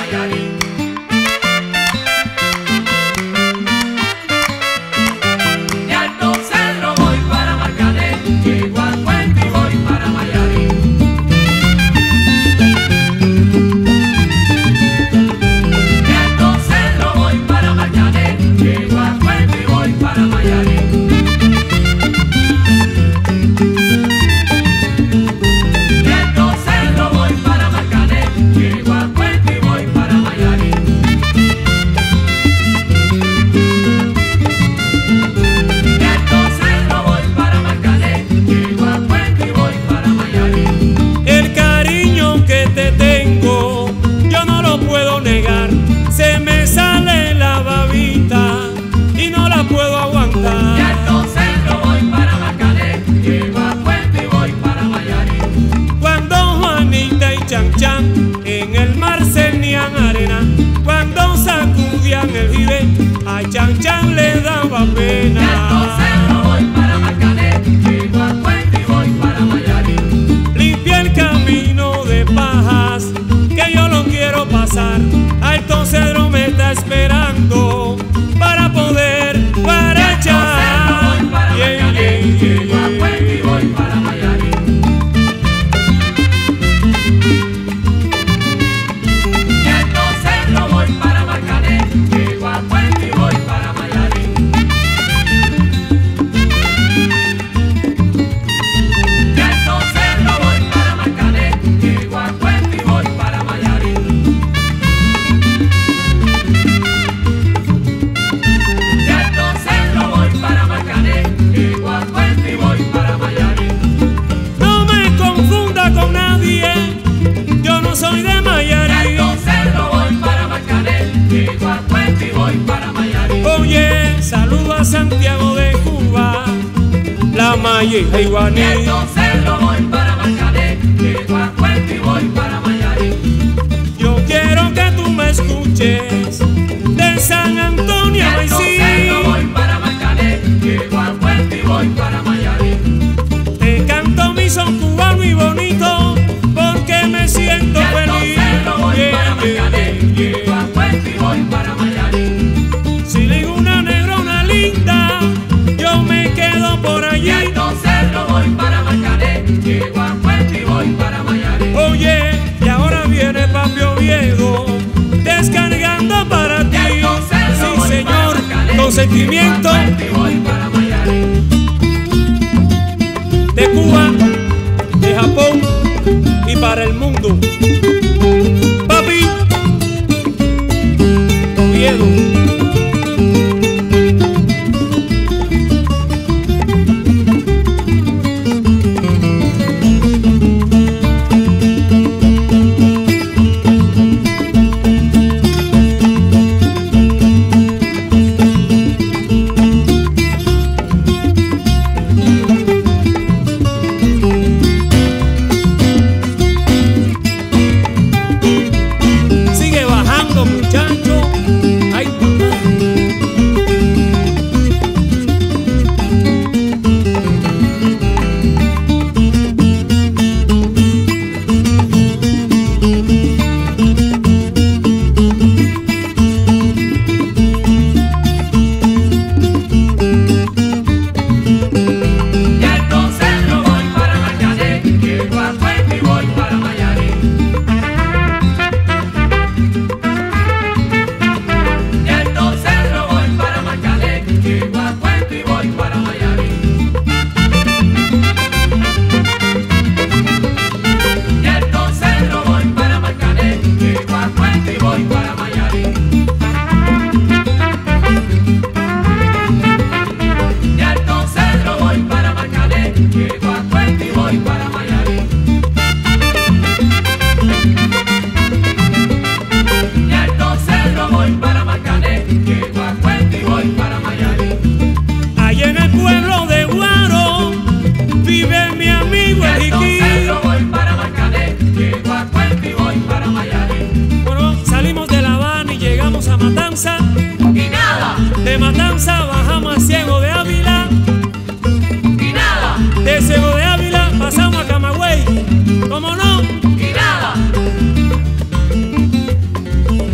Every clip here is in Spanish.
Mayarín. De Alto Cedro voy para Marcané, llego al puente y voy para Mayarín. De Alto Cedro voy para Marcané, llego al puente y voy para Mayarín. Se me sale la babita y no la puedo aguantar. De Alto Cedro voy para Marcané, llego a Puente y voy para Mayarín. Cuando Juanita y Chan Chan en el mar ceñían arena, cuando sacudían el jibe, a Chan Chan le daba pena. De Alto Cedro voy para Marcané, llego a Puente y voy para Mayarín. Limpia el camino de pajas que yo lo quiero pasar. Alto Cedro me está esperando para poder guarachar. Llego a Puente y voy para Mayarín. De Alto Cedro voy para Marcané, llego a Puente y voy para Mayarín. De Alto Cedro voy para Marcané, llego a Puente y voy para Mayarín. De Alto Cedro voy para Marcané, llego a Puente y voy para Mayarín. No me confunda con nadie, yo no soy de De Mayarín. Alto Cedro voy para Marcané, llego a Puente y voy para Mayarín. Oye, saludo a Santiago de Cuba, la Maya y De Iguaní. Alto Cedro voy para Marcané, llego a Puente y voy para Mayarín. Yo quiero que tú me escuches de San Antonio De a Alto Cedro voy para Marcané, llego a Puente y voy para Mayarín. Te canto mi son cubano y bonito porque me siento De Alto feliz. Cedro voy para Marcané, llego a Puente y voy para Mayarín. Si le digo una negrona linda, yo me quedo por De allí. Alto Cedro voy para Marcané, llego a Puente y voy para Mayarín. Oye, y ahora viene Papi Oviedo descargando para ti. De Alto Cedro Sí, voy señor, para Marcané, con sentimiento llego a Puente y voy para Mayarín. de Cuba, de Japón y para el mundo. Papi Oviedo. Sigue bajando, muchacho. Ay, mamá. De Alto Cedro voy para Marcané, llego a Puente y voy para Mayarín. De Alto Cedro voy para Marcané, llego a Puente y voy para Mayarín. De Alto Cedro voy para Marcané, llego a Puente y voy para Mayarín. De Alto Cedro voy para Marcané, llego a Puente y voy para Mayarín. De Alto Cedro voy para Marcané, llego a Puente y voy para Mayarín. Allá en el pueblo de Guaro vive mi amigo De el Alto Jiquí. Cedro voy para Marcané, llego a Puente y voy para Mayarín. Bueno, salimos de La Habana y llegamos a Matanza. Y nada, De Matanza bajamos a Ciego de Ávila. y nada, De Ciego de Ávila pasamos a Camagüey. ¿Cómo no? y nada.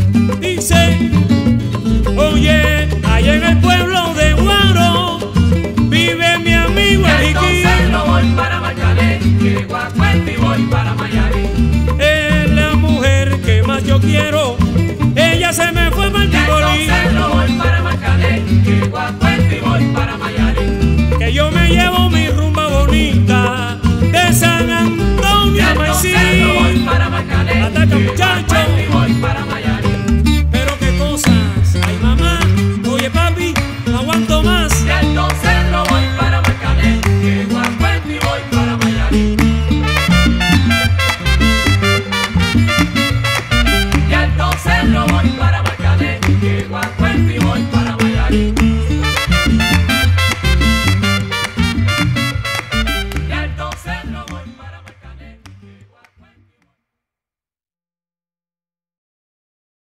ella se me fue para